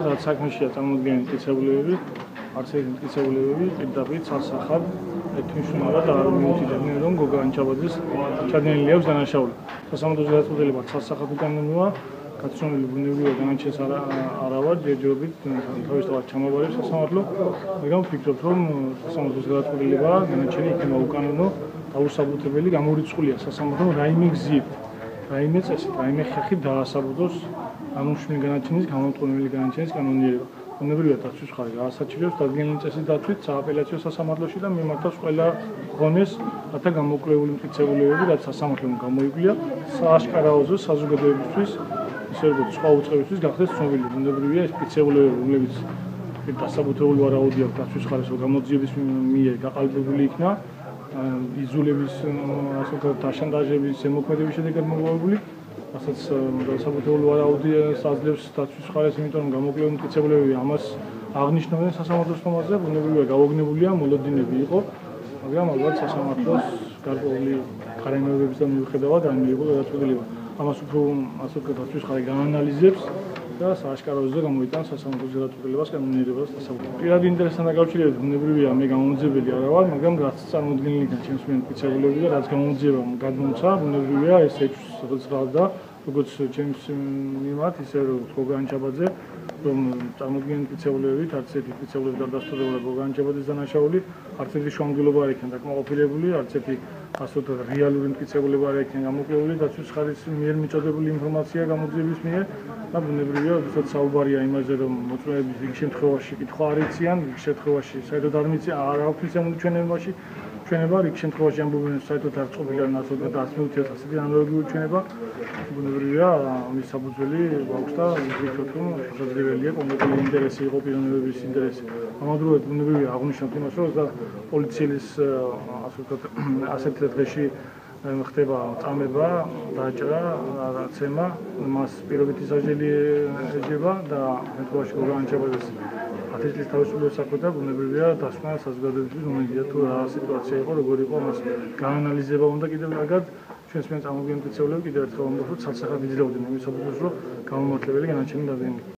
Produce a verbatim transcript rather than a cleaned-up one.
რაც საქმეშია წარმოდგენილი მტკიცებულებები, არც ერთი მტკიცებულებები პირდაპირ სასახად ეთნიშნულად არ მიუთითებდნენ, რომ გოგა ანჩაბაძეს ჩადენილი აქვს დანაშაული. სასამართლოს გადაწყვეტილება სასახად უკანონოა, გაცნობილი ბუნებრივია განაჩენს არა ვარ ჯერჯერობით თავისთავად ჩამოვარებს სასამართლო, მაგრამ ვფიქრობ, რომ სასამართლოს გადაწყვეტილება განაჩენი იქნება უკანონო, დაუსაბუთებელი, გამორიცხულია სასამართლომ რაიმე გზით, რაიმე წესით, რაიმე ხერხით დაასაბუთოს ამუშმული განაჩენის, გამომტყუნებელი განაჩენის კანონიერება. ბუნებრივია დაცვის მხარე გაასაჩივრებს დადგენილი წესის დაცვით სააპელაციო სასამართლოში და მიმართავს ყველა ღონეს, რათა გამოკვლეული მტკიცებულებები, რაც სასამართლომ გამოიკვლია, სააშკარაოზე საზოგადოებისთვის, ისე როგორც სხვა უწყებისთვის გახდეს ცნობილი. ბუნებრივია ეს მტკიცებულებები, რომლებიც დასაბუთებული ვარაუდია დაცვის მხარეს, რომ გამოძიების მიერ გაყალბებული იქნა, იზოლების, ასე ვთქვათ, დაშანტაჟების, ზემოქმედების შედეგად მოგვარებული. რასაც დასაბუთებული ვარაუდი აძლევს დაცვის მხარეს, იმიტომ რომ გამოკვლეული მტკიცებულებები ამას აღნიშნავენ სასამართლოს თომაზე, ბუნებრივია გავაგნებულია, მოლოდინები იყო, მაგრამ ალბათ სასამართლოს გარკვეული გარემოებებისგან მიუხედავად არ მიიღო გადაწყვეტილება. ამას უფრო ასე ვთქვათ, დაცვის მხარე გაანალიზებს და სააშკაროზე გამოიტანს სასამართლოს გადაწყვეტილებას კანონიერებას დასაბუთებად. პირადი ინტერესთან დაკავშირებით ბუნებრივია მე გამომძიებელი არა ვარ, მაგრამ რაც წარმოდგენილი იქნა ჩემს მიერ მტკიცებულებები და რაც გამომძიება გადმომცა, ბუნებრივია ეს ეჭვს ძლავდა, როგორც ჩემს მიმართ, ისე როგორც გოგა ანჩაბაძე, რომ წარმოდგენილი მტკიცებულებებით, არც ერთი მტკიცებულება არ დასტურებულა გოგა ანჩაბაძის დანაშაული, არც ერთი შუამდგომლობა არ იქნა დაკმაყოფილებული, არც ერთი ასე ვთქვათ, რეალური მტკიცებულება არ იქნა გამოკვლეული, დაცვის მხარის მიერ მიწოდებული ინფორმაცია გამოძიების მიერ და ბუნებრივია, როდესაც საუბარია იმაზე, რომ მოწმეების რიგ შემთხვევაში კითხვა არ იციან, რიგ შემთხვევაში საერთოდ არ მიციან, არ აქვს ამ ჩვენებაში ჩვენება, რიგ შემთხვევაში ამბობენ, საერთოდ არ წყობილან ასე ვთქვათ, არც მიუთითებს ასეთი ანალოგიური ჩვენება. ბუნებრივია, ამის საფუძველი გვაქვს და ვფიქრობ, რომ შესაძლებელია კონკრეტული ინტერესი იყო პიროვნების ინტერესი. ამავდროულად ბუნებრივია აღვნიშნოთ იმას, რომ და პოლიციის ასე ვთქვათ, ასეთ დღეში ხდება წამება, დაჭრა, რაცემა, მას პირობითი სასჯელი ეძება და შემთხვევაში გოგა ანჩაბაძეს ათი წლის თავისუფლების საქმეთა ბუნებრივია დასკვნა საზოგადოებისთვის მომენტია თუ რა სიტუაცია იყო, როგორი იყო, მას გაანალიზება უნდა კიდევ კარგად. ჩვენს მიერ წარმოგვიდგენილი მტკიცებულებები კიდევ ერთხელ ვამბობ, რომ ცალსახად იძლეოდნენ იმის საფუძველს, რომ გამომართლებელი განაჩენი დადგენილიყო.